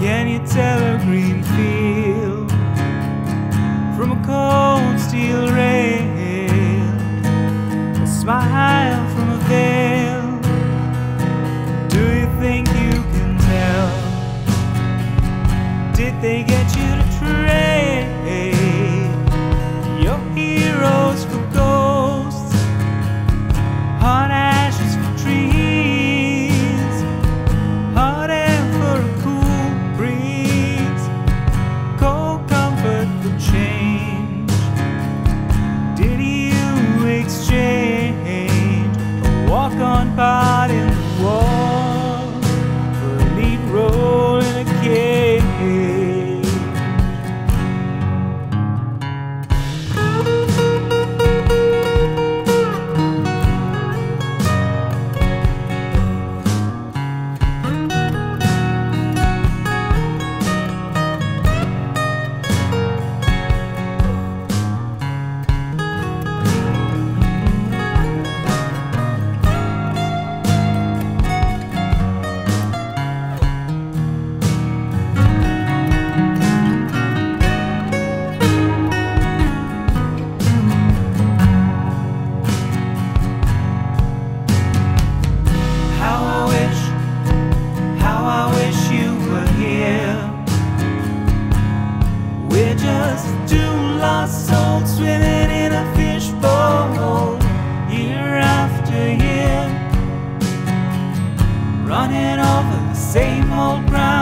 Can you tell a green field from a cold steel rail? A smile from a veil. Do you think you can tell? Did they get you to trade your heroes for ghosts? Hot ashes for trees, hot air for a cool breeze, cold comfort for change. Did you exchange a walk-on part in the wall for a lead role in a cage? We're just two lost souls swimming in a fishbowl, year after year, running over the same old ground.